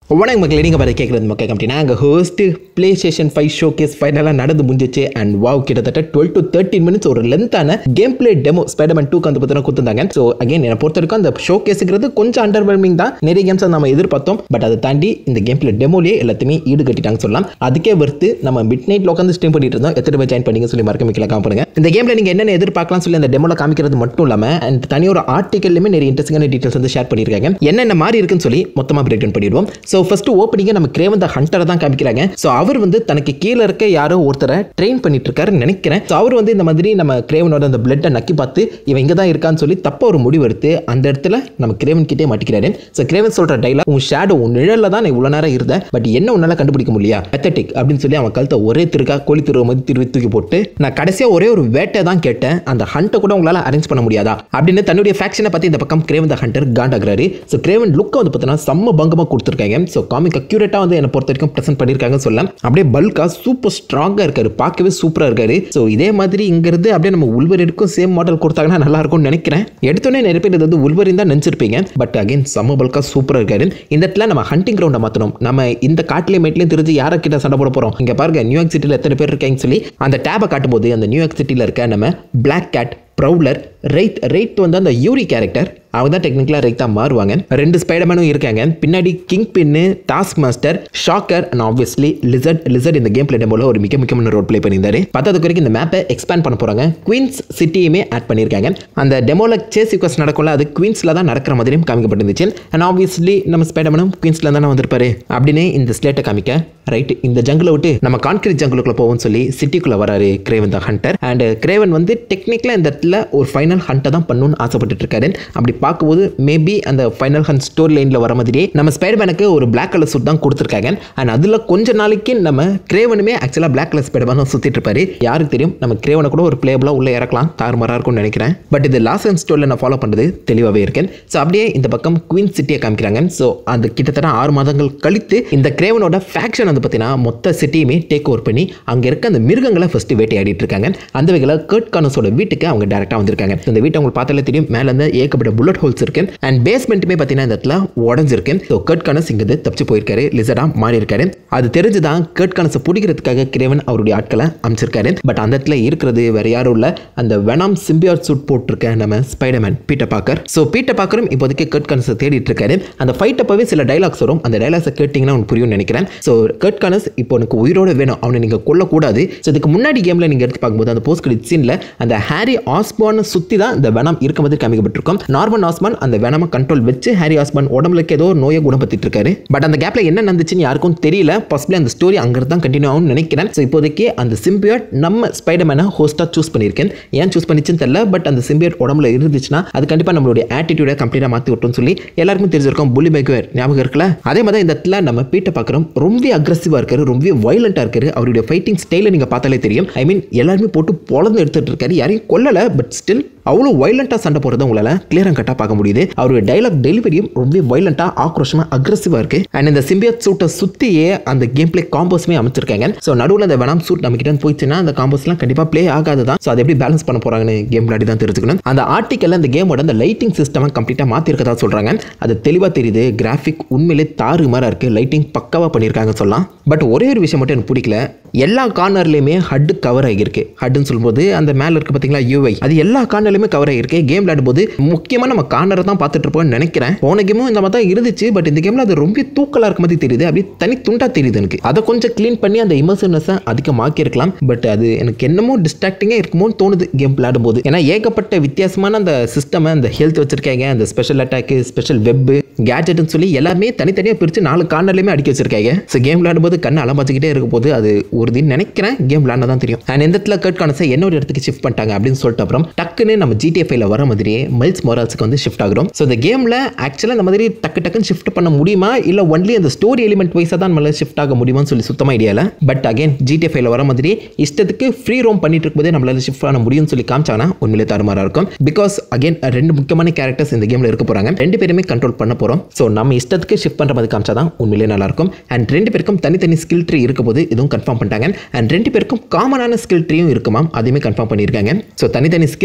வணக்கம் மக்களே, நீங்கள் பார்த்து கேட்குறது மக்கள் அப்படின்னா அங்கே ஹோஸ்ட் PlayStation 5 ஷோகேஸ் ஃபைனலாக நடந்து முடிஞ்சிச்சு. அண்ட் வாவ், கிட்டத்தட்ட 12 to 13 மினிட்ஸ் ஒரு லென்த்தான கேம் பிளே டெமோ ஸ்பைடர்மேன் 2 வந்து பார்த்தீங்கன்னா கொடுத்துருந்தாங்க. ஸோ அகைன் என்னை பொறுத்த வரைக்கும் அந்த ஷோகேஸுங்கிறது கொஞ்சம் அண்டர்வெல்மிங் தான். நிறைய கேம்ஸ் நம்ம எதிர்பார்த்தோம், பட் அதை தாண்டி இந்த கேம் பிளே டெமோலேயே எல்லாத்தையுமே ஈடு கட்டிட்டாங்க சொல்லலாம். அதுக்கே வர்த்து நம்ம மிட் நைட்டில் உட்காந்து ஸ்ட்ரீம் பண்ணிட்டு இருந்தோம். எத்தனை பேர் ஜாயின் பண்ணிங்க சொல்லி மறக்க மிக்கல காமிப்பாங்க. இந்த கேமில் நீங்கள் என்னென்ன எதிர்பார்க்கலாம் சொல்லி அந்த டெமோவில் காமிக்கிறது மட்டும் இல்லாமல் அண்ட் தனி ஒரு ஆர்டிக்கல்லையுமே நிறைய இன்ட்ரெஸ்டிங்கான டீட்டெயில்ஸ் வந்து ஷேர் பண்ணியிருக்காங்க. என்னென்ன மாதிரி இருக்குன்னு சொல்லி மொத்தமாக பிரேக் டவுன் பண்ணிடுவோம். ஸோ ஃபர்ஸ்ட் ஓப்பனிங்க நம்ம கிரேவன் த ஹண்டரை தான் காமிக்கிறாங்க. ஸோ அவர் வந்து தனக்கு கீழே இருக்க யாரோ ஒருத்தரை ட்ரெயின் பண்ணிட்டு இருக்காருன்னு நினைக்கிறேன். ஸோ அவர் வந்து இந்த மாதிரி நம்ம கிரேவனோட அந்த பிளட்டை நக்கி பார்த்து இவன் இங்கே தான் இருக்கான்னு சொல்லி தப்ப ஒரு முடிவு எடுத்து அந்த இடத்துல நம்ம கிரேவன் கிட்டே மாட்டிக்கிறாரு. ஸோ கிரேவன் சொல்ற டைலாக், உன் ஷேடோ உன் நிழல்ல தான் நான் இவ்வளோ நேரம் இருந்தேன், பட் என்ன உன்னால கண்டுபிடிக்க முடியல, பெத்தட்டிக் அப்படின்னு சொல்லி அவன் கழுத்தை ஒரே திருக்கா கோழி திருவ மாதிரி திருவி தூக்கி போட்டு, நான் கடைசியாக ஒரே ஒரு வேட்டை தான் கேட்டேன், அந்த ஹண்டை கூட உங்களால் அரேஞ்ச் பண்ண முடியாதா அப்படின்னு தன்னுடைய ஃபேக்ஷனை பற்றி இந்த பக்கம் கிரேவன் த ஹண்டர் காண்டாகிறாரு. ஸோ கிரேவன் லுக்கை வந்து பார்த்தீங்கன்னா செம்ம பங்கமாக கொடுத்துருக்காங்க. ஸோ காமிக் அக்யூரேட்டாக வந்து என்னை பொறுத்த வரைக்கும் ப்ரெசென்ட் பண்ணியிருக்காங்க சொல்லலாம். அப்படியே பல்கா சூப்பர் ஸ்ட்ராங்காக இருக்காரு, பார்க்கவே சூப்பராக இருக்காரு. ஸோ இதே மாதிரி இங்கிருந்து அப்படியே நம்ம உல்வரினுக்கும் சேம் மாடல் கொடுத்தாங்கன்னா நல்லா இருக்கும்னு நினைக்கிறேன். எடுத்தோடனே நிறைய பேர் இது வந்து உல்வரின் தான் நினச்சிருப்பீங்க, பட் அகைன் செம்ம பல்கா சூப்பராக இருக்காரு. இந்த இடத்துல நம்ம ஹண்டிங் கிரவுண்டை மாற்றணும். நம்ம இந்த காட்டிலே மேட்லேயும் தெரிஞ்சு யாரை கிட்ட சண்டை போட போகிறோம். இங்கே பாருங்க, நியூயார்க் சிட்டியில் எத்தனை பேர் இருக்காங்கன்னு சொல்லி அந்த டேபை காட்டும்போது அந்த நியூயார்க் சிட்டியில் இருக்க நம்ம பிளாக் கேட், ப்ரௌலர், ரைட் வந்து அந்த யூரி கேரக்டர், அவங்க தான் டெக்னிக்கலாக ரைட்டாக மாறுவாங்க. 2 ஸ்பைடர்மேனும் இருக்காங்க. பின்னாடி Kingpin, Taskmaster, Shocker and obviously Lizard இந்த கேம் பிளே டெமோல ஒரு மிக முக்கியமான ரோல் பிளே பண்ணியிருந்தாரு. பத்தாவதுக்கு வரைக்கும் இந்த மேப்பை எக்ஸ்பேண்ட் பண்ண போகிறாங்க. குவீன்ஸ் சிட்டியுமே ஆட் பண்ணியிருக்காங்க. அந்த டெமோல சேஸ் சீக்வன்ஸ் நடக்கும்ல, அது குவீன்ஸில் தான் நடக்கிற மாதிரியும் காமிக்கப்பட்டிருந்துச்சு. அண்ட் ஆப்வியஸ்லி நம்ம ஸ்பைடர்மேனும் குவீன்ஸில் தானே வந்திருப்பாரு அப்படின்னு இந்த ஸ்லேட்டை காமிக்க, ரைட் இந்த ஜங்கிளை விட்டு நம்ம கான்கிரீட் ஜங்கிளுக்குள்ள போவோம்னு சொல்லி சிட்டிக்குள்ளே வராரு Kraven the Hunter. And Kraven வந்து டெக்னிக்கலாக இந்த இடத்துல ஒரு ஃபைனல் ஹண்டை தான் பண்ணணும்னு ஆசைப்பட்டு இருக்காரு. அப்படி பார்க்கும்போது மேபி அந்த ஃபைனல் ஹண்ட் ஸ்டோரி லைனில் வர மாதிரியே நம்ம ஸ்பைடர்மேனுக்கு ஒரு பிளாக் கலர் சூட் தான் கொடுத்துருக்காங்க. அண்ட் அதில் கொஞ்ச நாளைக்கு நம்ம கிரேவனுமே ஆக்சுவலாக பிளாக் கலர் ஸ்பைடர்மேன் தான் சுற்றிட்டு இருப்பாரு. யாருக்கு தெரியும், நம்ம கிரேவனை கூட ஒரு பிளேபிளாக உள்ள இறக்கலாம், தாறுமாறாக இருக்கும்னு நினைக்கிறேன். பட் இது லாஸ்ட் அண்ட் ஸ்டோரியில் நான் ஃபாலோ பண்ணுறது தெளிவாகவே இருக்கேன். ஸோ அப்படியே இந்த பக்கம் குவீன் சிட்டியை காமிக்கிறாங்க. ஸோ அந்த கிட்டத்தட்ட 6 மாதங்கள் கழித்து இந்த கிரேவனோட ஃபேக்ஷன் வந்து பார்த்தீங்கன்னா மொத்த சிட்டியுமே டேக் ஓவர் பண்ணி அங்கே இருக்க அந்த மிருகங்களை ஃபர்ஸ்ட் வேட்டையாடிட்டு இருக்காங்க. அந்த வகையில் கர்ட் கானஸோட வீட்டுக்கு அவங்க டேரெக்டாக வந்திருக்காங்க. இந்த வீட்டை உங்களுக்கு பார்த்தாலே தெரியும், மேலே இருந்து ஏகப்பட்ட புல்லட் ஹோல்ஸ் இருக்கு. அண்ட் பேஸ்மெண்ட்டுமே பார்த்தீங்கன்னா இந்த இடத்துல உடஞ்சிருக்கு. ஸோ கர்ட் கானஸ் இங்கே தப்பிச்சு போயிருக்காரு, லிசர்டாக மாறி இருக்காரு. அது தெரிஞ்சுதான் கர்ட் கானஸை பிடிக்கிறதுக்காக கிரேவன் அவருடைய ஆட்களை அமைச்சிருக்காரு. பட் அந்த இடத்துல இருக்கிறது வேற யாரும் இல்லை, அந்த வெனாம் சிம்பியாட் சூட் போட்டிருக்க நம்ம Spiderman Peter Parker. So Peter பார்க்கரும் இப்போதைக்கு கர்ட் கானஸை தேடிட்டு இருக்காரு. அந்த ஃபைட் அப்பவே சில டைலாக்ஸ் வரும், அந்த டைலாக்ஸை கேட்டிங்கன்னா உங்களுக்கு புரியும் நினைக்கிறேன். ஸோ கர்ட் கானஸ் இப்போ எனக்கு உயிரோட வேணும், அவனை நீங்கள் கொல்லக்கூடாது. ஸோ இதுக்கு முன்னாடி கேமில் நீங்கள் எடுத்து பார்க்கும்போது அந்த போஸ்ட் கிரெடிட் சீனில் அந்த ஹாரி ஆஸ்பார்னை சுற்றி தான் இந்த வெனம் இருக்க மாதிரி காமிக்கப்பட்டிருக்கும். நார்மன் ஆஸ்பார்ன் அந்த வெனமை கண்ட்ரோல் வச்சு ஹாரி ஆஸ்பார்ன் உடம்புல ஏதோ நோயை குணப்படுத்திட்டு இருக்காரு. பட் அந்த கேப்ல என்ன நடந்துச்சுன்னு யாருக்கும் தெரியல. பாசிபிளி அந்த ஸ்டோரி அங்கிருந்து தான் கண்டினியூ ஆகும்னு நினைக்கிறேன். ஸோ இப்போதைக்கு அந்த சிம்பியாட் நம்ம ஸ்பைடர்மேனை ஹோஸ்ட்டாக சூஸ் பண்ணியிருக்கேன். ஏன் சூஸ் பண்ணிச்சுன்னு தெரியல, பட் அந்த சிம்பியாட் உடம்புல இருந்துச்சுன்னா அது கண்டிப்பாக நம்மளுடைய ஆட்டிடியூடை கம்ப்ளீட்டாக மாற்றி விட்டோம்னு சொல்லி எல்லாருக்கும் தெரிஞ்சிருக்கும். புல்லி மேக்வேர் ஞாபகம் இருக்குல்ல, அதே மாதிரி இந்த இடத்துல நம்ம பீட்டர் பார்க்குறோம் ரொம்ப அக்ரெசிவாக இருக்காரு, ரொம்ப வயலண்டாக இருக்காரு. அவருடைய ஃபைட்டிங் ஸ்டைலை நீங்கள் பார்த்தாலே தெரியும். ஐ மீன் எல்லாருமே போட்டு பொழந்து எடுத்துட்டு இருக்காரு, யாரையும் கொல்லலை, பட் ஸ்டில் அவ்வளோ வயலண்டாக சண்டை போடுறத உங்களால் கிளியராக கட்டாக பார்க்க முடியுது. அவருடைய டைலாக் டெலிவரியும் ரொம்ப வயலண்டாக, ஆக்ரோஷமாக, அக்ரெசிவாக இருக்கு. அண்ட் இந்த சிம்பியாட் சூட்டை சுற்றியே அந்த கேம் பிளே காம்போஸுமே அமைச்சிருக்காங்க. ஸோ நடுவில் அந்த வெனாம் சூட் நம்ம கிட்ட போயிடுச்சுன்னா அந்த காம்போஸ்லாம் கண்டிப்பாக பிளே ஆகாது தான். ஸோ அதை எப்படி பேலன்ஸ் பண்ண போறாங்கன்னு கேம் விளையாடி தான் தெரிஞ்சுக்கணும். அந்த ஆர்டிக்கல்ல அந்த கேமோட அந்த லைட்டிங் சிஸ்டம் கம்ப்ளீட்டாக மாற்றிருக்கதா சொல்றாங்க. அது தெளிவாக தெரியுது. கிராஃபிக் உண்மையிலே தாறுமாறாக இருக்கு, லைட்டிங் பக்காவாக பண்ணியிருக்காங்க சொல்லலாம். பட் ஒரே ஒரு விஷயம் மட்டும் எனக்கு பிடிக்கல, எல்லா கார்னர்லையுமே ஹட் கவர் ஆகியிருக்கு. ஹட்னு சொல்லும்போது அந்த மேலே இருக்கு பார்த்தீங்களா யூஐ, அது எல்லா கார்னர்லையுமே கவர் ஆகியிருக்கு. கேம் விளையாடும் போது முக்கியமாக நம்ம கார்னரை தான் பார்த்துட்டு இருப்போம்னு நினைக்கிறேன். போன கேமும் இந்த மாதிரி தான் இருந்துச்சு, பட் இந்த கேமில் அது ரொம்ப தூக்கலாக இருக்க மாதிரி தெரியுது, அப்படி தனி துண்டா தெரியுது எனக்கு. அதை கொஞ்சம் க்ளீன் பண்ணி அந்த இமர்சிவ்னஸை அதிகமாக்கி இருக்கலாம். பட் அது எனக்கு என்னமோ டிஸ்ட்ராக்டிங்காக இருக்குமோன்னு தோணுது கேம் விளையாடும் போது. ஏன்னா ஏகப்பட்ட வித்தியாசமான அந்த சிஸ்டம், அந்த ஹெல்த் வச்சிருக்காங்க, அந்த ஸ்பெஷல் அட்டாக்கு, ஸ்பெஷல் வெப், கேஜெட்னு சொல்லி எல்லாமே தனித்தனியாக பிரித்து 4 கார்னர்லையுமே அடிக்க வச்சிருக்காங்க. ஸோ கேம் விளையாடும் போது கண்ணை அலம்பாச்சிக்கிட்டே இருக்கும் போது அது ஒரு தின் நினைக்கிறேன் கேம் விளையாட தான் தெரியும். அண்ட் இந்த இடத்துல கர்ட் கானஸை என்னோட இடத்துக்கு ஷிஃப்ட் பண்ணிட்டாங்க அப்படின்னு சொல்லிட்டு அப்புறம் டக்குன்னு நம்ம GTA 5ல வர மாதிரியே மைல்ஸ் மொரால்ஸ்க்கு வந்து ஷிஃப்ட் ஆகிறோம். ஸோ இந்த கேமில் ஆக்சுவலாக இந்த மாதிரி டக்குன்னு ஷிஃப்ட் பண்ண முடியுமா, இல்லை ஒன்லி அந்த ஸ்டோரி எலிமெண்ட் வைஸாக தான் நம்மளால ஷிஃப்ட் ஆக முடியுமான்னு சொல்லி சுத்தமாக ஐடியா இல்லை. பட் அகைன் GTA 5ல வர மாதிரி இஷ்டத்துக்கு ஃப்ரீ ரோம் பண்ணிட்டு இருக்கும்போதே நம்மளால ஷிஃப்ட் பண்ண முடியும்னு சொல்லி காமிச்சாங்கன்னா உண்மையிலே தாறுமாறாக இருக்கும். பிகாஸ் அகைன் 2 முக்கியமான கேரக்டர்ஸ் இந்த கேமில் இருக்க போகிறாங்க, 2 பேருமே கண்ட்ரோல் பண்ண போகிறோம். ஸோ நம்ம இஷ்டத்துக்கு ஷிஃப்ட் பண்ணுற மாதிரி காமிச்சா தான் உண்மையிலே நல்லாயிருக்கும். அண்ட் 2 பேருக்கும் தனித்தனி ஸ்கில் ட்ரீ இருக்கும் போது இதுவும் கன்ஃபார்ம் பண்ணிட்டாங்க. அண்ட் 2 பேருக்கும் காமனான ஸ்கில் ட்ரீயும் இருக்குமா, அதையுமே கன்ஃபார்ம் பண்ணியிருக்காங்க. ஸோ தனித்தனி ஸ்கில் ட்ரீ அண்ட்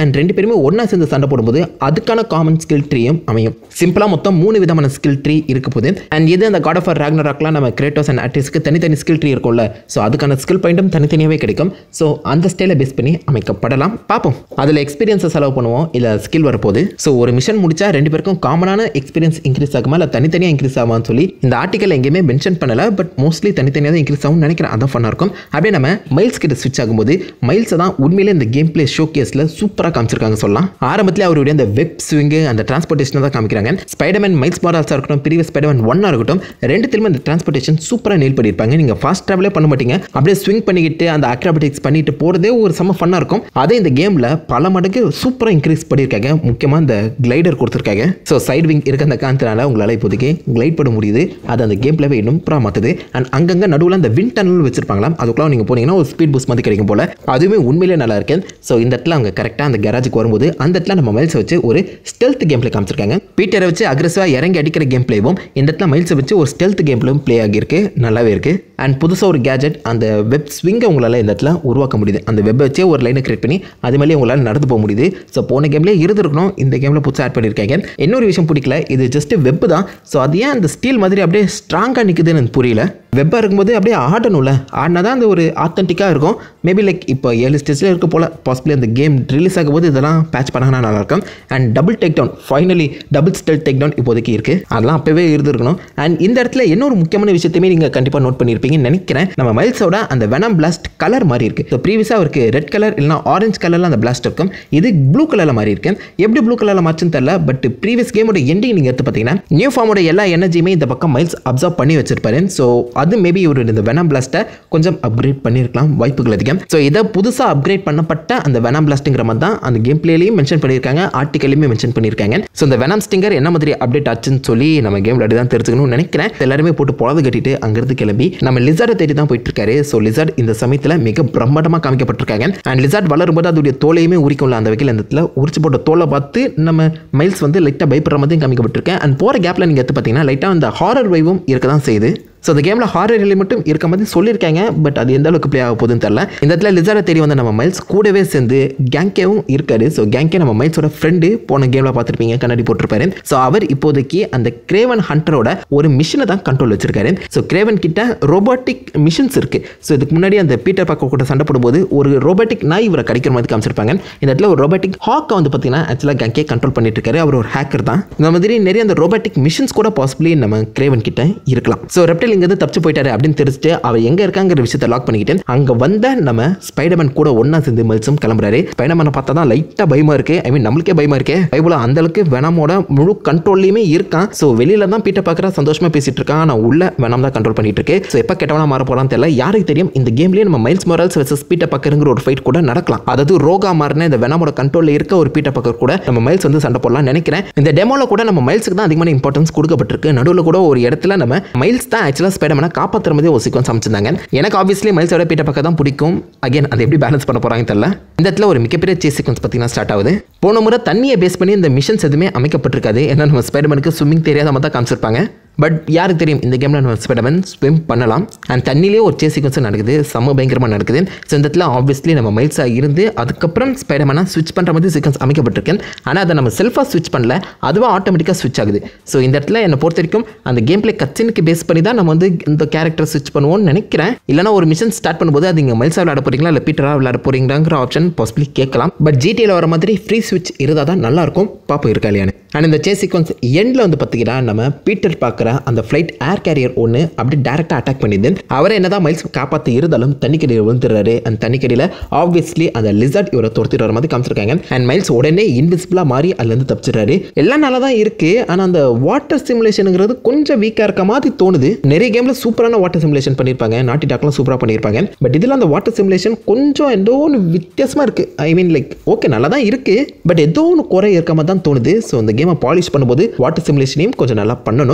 அண்ட் 2 பேருமே ஒன்றா சேர்ந்து சண்டை போடும்போது அதுக்கான காமன் ஸ்கில் ட்ரீயும் அமையும். சிம்பிளாக மொத்தம் 3 விதமான ஸ்கில் ட்ரீ இருக்க போகுது. அண்ட் இது அந்த காட் ஆஃப் வார் ராக்னராக்லாம் நம்ம கிரேட்டோஸ் அண்ட் அட்ரிஸ்க்கு தனித்தனி ஸ்கில் ட்ரீ இருக்கும்ல, ஸோ அதுக்கான ஸ்கில் பாயிண்ட்டும் தனித்தனியாகவே கிடைக்கும். ஸோ அந்த ஸ்டைலை பேஸ் பண்ணி அமைக்கப்படலாம். பார்ப்போம், அதில் எக்ஸ்பீரியன்ஸை செலவு பண்ணுவோம், இல்லை ஸ்கில் வரப்போகுது. ஸோ ஒரு மிஷன் முடிச்சா 2 பேருக்கும் காமனான எக்ஸ்பீரியன்ஸ் இன்க்ரீஸ் ஆகுமா இல்லை தனித்தனியாக இன்க்ரீஸ் ஆகுமான்னு சொல்லி இந்த ஆர்டிக்கல் எங்கேயுமே மென்ஷன் பண்ணலை. பட் மோஸ்ட்லி தனித்தனியாக தான் இன்க்ரீஸ் ஆகும்னு நினைக்கிறேன். அதான் ஃபன்னாக இருக்கும். அப்படியே நம்ம மைல்ஸ் கிட்ட ஸ்விட்ச் ஆகும்போது மைல்ஸை தான் உண்மையிலே இந்த கேம் பிளே ஷோ கேஸில் சூப்பராக காமிச்சிருக்காங்க சொல்லலாம். ஆரம்பத்தில் அவருடைய அந்த வெப் ஸ்விங்கு அந்த டிரான்ஸ்போர்ட்டேஷனை தான் காமிக்கிறாங்க. ஸ்பைடர்மேன் மைல்ஸ் மாரல்ஸாக இருக்கட்டும், ப்ரீவியஸ் ஸ்பைடர்மேன் 1 இருக்கட்டும், 2த்திலுமே அந்த டிரான்ஸ்போர்ட்டேஷன் சூப்பராக நெயில் பண்ணியிருப்பாங்க. நீங்கள் ஃபாஸ்ட் ட்ராவலே பண்ண மாட்டீங்க, அப்படியே ஸ்விங் பண்ணிக்கிட்டு அந்த அக்ராபட்டிக்ஸ் பண்ணிட்டு போகிறதே ஒரு செம்ம ஃபன்னாக இருக்கும். அதே இந்த கேமில் பல மடங்கு சூப்பராக இன்க்ரீஸ் பண்ணியிருக்காங்க. முக்கியமாக இந்த கிளைடர் கொடுத்துருக்காங்க. ஸோ சைடு விங் இருக்க அந்த காரணத்தினால உங்களால் இப்போதைக்கு கிளைட் பண்ண முடியுது. அது அந்த கேம் பிளேவே இன்னும் ப்ரா மாற்றுது. அண்ட் அங்கங்கே நடுவில் அந்த விண்ட் டனல் வச்சிருப்பாங்களாம், அதுக்குள்ள நீங்கள் போனீங்கன்னா ஒரு ஸ்பீட் பூஸ்ட் மாதிரி கிடைக்கும் போல. அதுவுமே உண்மையிலே நல்லா இருக்கு. ஸோ இந்த இடத்துல அவங்க கரெக்டாக அந்த கராஜுக்கு வரும்போது அந்த இடத்துல நம்ம மைல்ஸை வச்சு ஒரு ஸ்டெல்த் கேம் பிளே காமிச்சிருக்காங்க. பீட்டரை வச்சு அக்ரெசிவாக இறங்கி அடிக்கிற கேம் பிளேவும் இந்த இடத்துல மைல்ஸை வச்சு ஒரு ஸ்டெல்த் கேம் பிளேவும் பிளே ஆகியிருக்கு. நல்லாவே இருக்கு. அண்ட் புதுசாக ஒரு கேஜெட் அந்த வெப் ஸ்விங்கை உங்களால் இந்த இடத்துல உருவாக்க முடியுது. அந்த வெப்பை வச்சே ஒரு லைனை கிரியேட் பண்ணி அது மேலே உங்களால் நடந்து போக முடியுது. ஸோ போன கேம்லேயே இருந்திருக்கணும், இந்த கேமில் புதுசாக ஆட் பண்ணியிருக்காங்க. இன்னொரு விஷயம் பிடிக்கல, இது ஜஸ்ட் வெப் தான். ஸோ அது ஏன் அந்த ஸ்டீல் மாதிரி அப்படியே ஸ்ட்ராங்காக நிற்குதுன்னு எனக்கு புரியல. வெப்பாக இருக்கும்போது அப்படியே ஆடணும்ல, ஆடினா தான் அந்த ஒரு ஆத்தென்டிக்காக இருக்கும். மேபி லைக் இப்போ 7 ஸ்டேஜில் இருக்க போல் பாசிபிளி அந்த கேம் ரிலீஸ் ஆகும்போது இதெல்லாம் பேட்ச் பண்ணாங்கன்னா நல்லாயிருக்கும். And double take down, finally double stealth take down இப்போதைக்கு இருக்குது. அதெல்லாம் அப்போவே இருந்திருக்கணும். அண்ட் இந்த இடத்துல இன்னொரு முக்கியமான விஷயத்தையுமே நீங்கள் கண்டிப்பாக நோட் பண்ணியிருப்பீங்கன்னு நினைக்கிறேன். நம்ம மைல்ஸோட அந்த வெனம் பிளாஸ்ட் கலர் மாதிரி இருக்குது. ஸோ ப்ரீவியஸாக அவருக்கு ரெட் கலர் இல்லைனா ஆரஞ்சு கலரில் அந்த பிளாஸ்ட் இருக்கும். இது ப்ளூ கலரில் மாறி இருக்கு. எப்படி ப்ளூ கலரில் மாற்றுன்னு தெரியல. பட் ப்ரீவியஸ் கேமோட எண்டிங் நீங்கள் எடுத்து பார்த்தீங்கன்னா நியூ ஃபார்மோட எல்லா எனர்ஜியுமே இந்த பக்கம் மைல்ஸ் அப்சர்வ் பண்ணி வச்சிருப்பாரு. ஸோ அது மேபி ஒரு இந்த வெனம் பிளாஸ்ட்டை கொஞ்சம் அப்கிரேட் பண்ணியிருக்கலாம், வாய்ப்புகள் அதிகம். ஸோ இதை புதுசாக அப்கிரேட் பண்ணப்பட்ட அந்த வெனம் பிளாஸ்ட்டுங்கிற மாதிரி தான் அந்த கேம் பிளேலையும் மென்ஷன் பண்ணியிருக்காங்க, ஆர்டிக்கலையுமே மென்ஷன் பண்ணியிருக்காங்க. ஸோ இந்த வெனம் ஸ்டிங்கர் என்ன மாதிரி அப்டேட் ஆச்சுன்னு சொல்லி நம்ம கேம் விளையாடி தான் தெரிஞ்சுக்கணும்னு நினைக்கிறேன். எல்லாருமே போட்டு பொழுது கட்டிட்டு அங்கிருந்து கிளம்பி நம்ம லிசார்டை தேடி தான் போயிட்டு இருக்காரு. ஸோ லிசார்ட் இந்த சமயத்தில் மிக பிரம்மாண்டமாக காமிக்கப்பட்டிருக்காங்க. அண்ட் லிசார்ட் வளரும்போது அதோடைய தோலையுமே உரிக்கும்ல, அந்த வகையில் இந்த இடத்துல உரிச்சு போட்ட தோலை பார்த்து நம்ம மைல்ஸ் வந்து லைட்டாக பயப்படுற மாதிரி காமிக்கப்பட்டிருக்கேன். அண்ட் போகிற கேப்பில் நீங்கள் எடுத்து பார்த்தீங்கன்னா லைட்டாக அந்த ஹாரர் வைவும் இருக்க தான் செய்யுது. ஸோ அந்த கேமில் ஹாரர் எலிமெண்ட்டும் இருக்க மாதிரி சொல்லியிருக்காங்க. பட் அது எந்த அளவுக்கு ப்ளே ஆக போகுதுன்னு தெரியல. இந்த இடத்துல லிசார்டை தேடி வந்து நம்ம மைல்ஸ் கூடவே சேர்ந்து கேங்கேவும் இருக்காரு. ஸோ கேங்கே நம்ம மைல்ஸோட ஃப்ரெண்டு, போன கேமில் பார்த்துருப்பீங்க, கண்ணாடி போட்டிருப்பாரு. ஸோ அவர் இப்போதைக்கு அந்த கிரேவன் ஹண்டரோட ஒரு மிஷினை தான் கண்ட்ரோல் வச்சிருக்காரு. ஸோ கிரேவன் கிட்ட ரோபோட்டிக் மிஷின்ஸ் இருக்கு. ஸோ இதுக்கு முன்னாடி அந்த பீட்டர் பார்க்க கூட சண்டை போடும்போது ஒரு ரோபோட்டிக் நாய் இவரை கடிக்கிற மாதிரி காமிச்சிருப்பாங்க. இந்த இடத்துல ஒரு ரோபோட்டிக் ஹாக்கை வந்து பார்த்தீங்கன்னா ஆக்சுவலாக கேங்கே கண்ட்ரோல் பண்ணிட்டு இருக்காரு. அவர் ஒரு ஹேக்கர் தான். இந்த மாதிரி நிறைய அந்த ரோபோட்டிக் மிஷின்ஸ் கூட பாசிபிளி நம்ம கிரேவன் கிட்ட இருக்கலாம். ஸோ ரெப்டைல் இங்கிருந்து தப்பிச்சு போயிட்டாரு அப்படின்னு தெரிஞ்சுட்டு அவர் எங்க இருக்காங்கிற விஷயத்தை லாக் பண்ணிக்கிட்டு அங்க வந்த நம்ம ஸ்பைடர்மேன் கூட ஒன்னா சேர்ந்து மைல்ஸும் கிளம்புறாரு. ஸ்பைடர்மேனை பார்த்தா தான் லைட்டா பயமா இருக்கு. ஐ மீன் நம்மளுக்கே பயமா இருக்கு. பைபிள் அந்த அளவுக்கு வெனமோட முழு கண்ட்ரோல்லையுமே இருக்கான். ஸோ வெளியில தான் பீட்டர் பார்க்குறா, சந்தோஷமா பேசிட்டு இருக்கான். நான் உள்ள வெனம் தான் கண்ட்ரோல் பண்ணிட்டு இருக்கு. ஸோ எப்போ கெட்டவனா மாற போறான்னு தெரியல. யாருக்கு தெரியும், இந்த கேம்லேயே நம்ம மைல்ஸ் மொரால்ஸ் வெர்சஸ் பீட்டர் பார்க்கருங்கிற ஒரு ஃபைட் கூட நடக்கலாம். அதாவது ரோகா மாறின இந்த வெனமோட கண்ட்ரோல்ல இருக்க ஒரு பீட்டர் பார்க்கர் கூட நம்ம மைல்ஸ் வந்து சண்டை போடலாம் நினைக்கிறேன். இந்த டெமோல கூட நம்ம மைல்ஸுக்கு தான் அதிகமான இம்பார்ட்டன்ஸ் கொடுக்கப்பட்டிருக்கு. நடுவில் கூட ஒரு இடத்துல நம்ம மைல்ஸ் தான் ஆக்சுவலாக ஸ்பைடர்மேனை காப்பாற்றுற மாதிரி ஒரு சீக்வன்ஸ் அமைச்சிருந்தாங்க. எனக்கு ஆப்வியஸ்லி மைல்ஸோட பீட்டர் பார்க்க தான் பிடிக்கும். அகைன் அதை எப்படி பேலன்ஸ் பண்ண போறாங்க தெரியல. இந்த இடத்துல ஒரு மிகப்பெரிய சேஸ் சீக்வன்ஸ் பார்த்தீங்கன்னா ஸ்டார்ட் ஆகுது. போன முறை தண்ணியை பேஸ் பண்ணி இந்த மிஷன்ஸ் எதுவுமே அமைக்கப்பட்டிருக்காது. ஏன்னா நம்ம ஸ்பைடர்மேனுக்கு ஸ்விம்மிங் தெரியாத மாதிரி தான் காமிச்சிருப்பாங்க. பட் யாருக்கு தெரியும், இந்த கேமில் நம்ம ஸ்பைடர்மேன் ஸ்விம் பண்ணலாம். அண்ட் தண்ணியிலே ஒரு சேஸ் சீக்வன்ஸ் நடக்குது, செம்ம பயங்கரமாக நடக்குது. ஸோ இந்த இடத்துல ஆப்வியஸ்லி நம்ம மைல்ஸாக இருந்து அதுக்கப்புறம் ஸ்பைடர்மேனாக ஸ்விட்ச் பண்ணுற மாதிரி சீக்வன்ஸ் அமைக்கப்பட்டிருக்கேன். ஆனால் அதை நம்ம செல்ஃபாக ஸ்விட்ச் பண்ணல, அதுவாக ஆட்டோமேட்டிக்காக ஸ்விட்ச் ஆகுது. ஸோ இந்த இடத்துல என்னை பொறுத்த வரைக்கும் அந்த கேம் பிளே கட்சினுக்கு பேஸ் பண்ணி தான் நம்ம வந்து இந்த கேரக்டர் ஸ்விட்ச் பண்ணுவோம்னு நினைக்கிறேன். இல்லைனா ஒரு மிஷன் ஸ்டார்ட் பண்ணும்போது அது நீங்கள் மைல்ஸாக விளையாட போறீங்களா இல்லை பீட்டராக விளையாட போறீங்களாங்கிற ஆப்ஷன் பாசிபிளி கேட்கலாம். பட் ஜிடியில் வர மாதிரி ஃப்ரீ ஸ்விட்ச் இருந்தால் தான் நல்லாயிருக்கும். பாப்போம் இருக்கா இல்லையானு. அண்ட் இந்த சேஸ் சீக்வன்ஸ் எண்டில் வந்து பார்த்தீங்கன்னா நம்ம பீட்டர் பார்க்குற அந்த ஃப்ளைட் ஏர் கேரியர் ஒன்று அப்படி டேரெக்டாக அட்டாக் பண்ணிது. அவரை என்னதான் மைல்ஸ் காப்பாற்றி இருந்தாலும் தண்ணிக்கடியில் விழுந்துடுறாரு. அந்த தண்ணிக்கடியில் ஆப்வியஸ்லி அந்த லிசார்ட் இவரை துரத்திட்டு வர மாதிரி காமிச்சிருக்காங்க. அண்ட் மைல்ஸ் உடனே இன்விசிபிளாக மாறி அதுலேருந்து தப்பிச்சிடுறாரு. எல்லாம் நல்லா தான் இருக்கு. ஆனால் அந்த வாட்டர் சிமுலேஷனுங்கிறது கொஞ்சம் வீக்காக இருக்க மாதிரி தோணுது. நிறைய கேமில் சூப்பரான வாட்டர் சிமுலேஷன் பண்ணியிருப்பாங்க, நாட்டி டாக்லாம் சூப்பராக பண்ணியிருப்பாங்க. பட் இதில் அந்த வாட்டர் சிமுலேஷன் கொஞ்சம் ஏதோ ஒன்று வித்தியாசமாக இருக்குது. ஐ மீன் லைக் ஓகே நல்லா தான் இருக்குது, பட் ஏதோ ஒன்று குறை இருக்க மாதிரி தான் தோணுது. ஸோ அந்த கேமை பாலிஷ் பண்ணும்போது வாட்டர் சிமுலேஷனையும் கொஞ்சம் நல்லா பண்ணணும். அந்த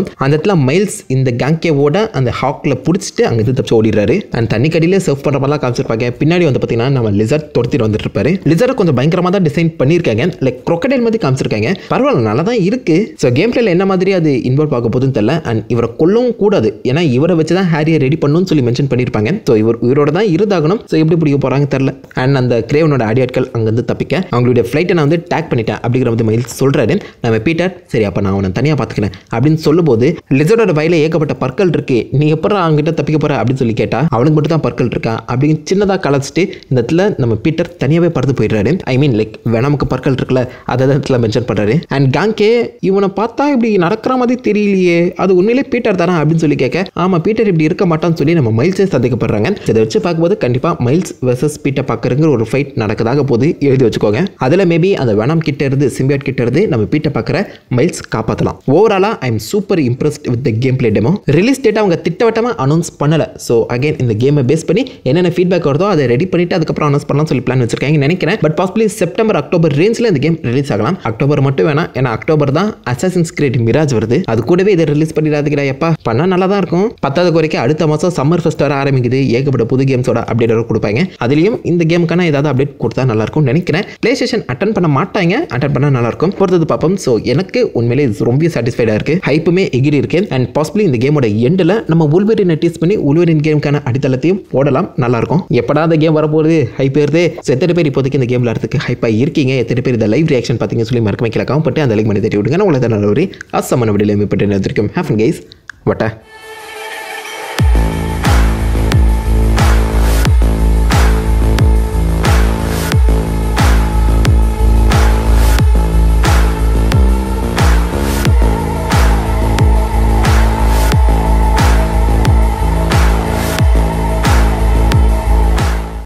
இடத்துல மைல்ஸ் இந்த கேங்கேவோட அந்த ஹாக்ல பிடிச்சிட்டு அங்கிருந்து தப்பிச்சு ஓடிடுறாரு. அண்ட் தண்ணி கடியிலே சர்வ் பண்ற மாதிரிலாம் காமிச்சிருப்பாங்க. பின்னாடி வந்து பார்த்தீங்கன்னா நம்ம லிசர்ட் துரத்திட்டு வந்துட்டு இருப்பாரு. லிசர்ட் கொஞ்சம் பயங்கரமாக தான் டிசைன் பண்ணியிருக்காங்க. லைக் crocodile மாதிரி காமிச்சிருக்காங்க. பரவாயில்ல, நல்லா தான் இருக்கு. ஸோ கேம் பிளேல என்ன மாதிரி அது இன்வால்வ் ஆக போகுதுன்னு தெரியல. அண்ட் இவரை கொல்லவும் கூடாது, ஏன்னா இவரை வச்சு தான் ஹாரியை ரெடி பண்ணணும்னு சொல்லி மென்ஷன் பண்ணியிருப்பாங்க. ஸோ இவரோட தான் இருந்தாகணும். ஸோ எப்படி பிடிக்க போறாங்க தெரியல. அண்ட் அந்த கிரேவனோட அடியாட்கள் அங்கிருந்து தப்பிக்க அவங்களுடைய ஃப்ளைட்டை நான் வந்து டேக் பண்ணிட்டேன் அப்படிங்கிற வந்து மைல்ஸ் சொல்றாரு. நம்ம பீட்டர் சரி அப்போ நான் அவனை தனியாக பார்த்துக்கிறேன் அப்படின்னு சொல்லும்போது லிசர்டோட வயல ஏகப்பட்ட பற்கள் இருக்கு, நீ எப்பறம் அவங்ககிட்ட தப்பிக்க போற அப்படின்னு சொல்லி கேட்டா அவனுக்கு மட்டும் தான் பற்கள் இருக்கா அப்படின்னு சின்னதாக கலச்சிட்டு இந்த இடத்துல நம்ம பீட்டர் தனியாகவே பறந்து போயிடுறாரு. ஐ மீன் லைக் வெனமுக்கு பற்கள் இருக்குல்ல, அதை இடத்துல மென்ஷன் பண்றாரு. அண்ட் காங்கே இவனை பார்த்தா இப்படி நடக்கிற மாதிரி தெரியலையே, அது உண்மையிலே பீட்டர் தானா அப்படின்னு சொல்லி கேட்க ஆமா பீட்டர் இப்படி இருக்க மாட்டான்னு சொல்லி நம்ம மைல்ஸே சந்தேகப்படுறாங்க. இதை வச்சு பார்க்கும்போது கண்டிப்பா மைல்ஸ் வெர்சஸ் பீட்டர் பார்க்கறங்கிற ஒரு ஃபைட் நடக்கதாக போது எழுதி வச்சுக்கோங்க. அதில் மேபி அந்த வெனம் கிட்ட இருந்து சிம்பியாட் கிட்ட இருந்து நம்ம பீட்டர் பார்க்குற மைல்ஸ் காப்பாற்றலாம். ஓவராலா I am super impressed with the game play demo. Release date அவங்க திட்டவட்டமாக அனௌன்ஸ் பண்ணல. ஸோ அகைன் இந்த கேமை பேஸ் பண்ணி என்னென்ன ஃபீட்பேக் வருதோ அதை ரெடி பண்ணிட்டு அதுக்கப்புறம் அனௌன்ஸ் பண்ணலாம் சொல்லி பிளான் வச்சிருக்காங்கன்னு நினைக்கிறேன். பட் பாசிபிளி செப்டம்பர் அக்டோபர் ரேஞ்சில் இந்த கேம் ரிலீஸ் ஆகலாம். அக்டோபர் மட்டும் வேணாம், ஏன்னா அக்டோபர் தான் அசாசின்ஸ் கிரீட் மிராஜ் வருது. அது கூடவே இதை ரிலீஸ் பண்ணிடாதுக்கிறா எப்பா பண்ணா நல்லா தான் இருக்கும். 10வது குறைக்க அடுத்த மாதம் சம்மர் ஃபெஸ்ட் வர ஆரம்பிக்குது. ஏகப்பட்ட புது கேம்ஸோட அப்டேட் கொடுப்பாங்க. அதுலயும் இந்த கேமுக்கான ஏதாவது அப்டேட் கொடுத்தா நல்லா இருக்கும் நினைக்கிறேன். பிளே ஸ்டேஷன் அட்டன் பண்ண மாட்டாங்க, அட்டன் பண்ணா நல்லா இருக்கும். பொறுத்தது பார்ப்போம். ஸோ எனக்கு உண்மையிலே ரொம்ப சாட்டிஸ்ஃபைடாக இருக்கு. ஹைப்புமே எகிரி இருக்கு. அண்ட் பாசிபிளி இந்த கேமோட எண்டில் நம்ம உல்வரினை டீஸ் பண்ணி உல்வரின் கேமுக்கான அடித்தளத்தையும் போடலாம், நல்லா இருக்கும். எப்படா அந்த கேம் வரப்போகுது ஹைப் ஏறுது. எத்தனை பேர் இப்போதைக்கு இந்த கேம் விளையாடுறதுக்கு ஹைப்பாக இருக்கீங்க, எத்தனை பேர் இந்த லைவ் ரியாக்ஷன் பார்த்தீங்க சொல்லி மறக்காம கீழே கமெண்ட் பண்ணி அந்த லைக் பண்ணி தட்டி விடுங்க. உங்களை தான் நல்ல ஒரு அசமான விடையில மேம்பட்டு இருக்கும். Have fun guys. வட்டா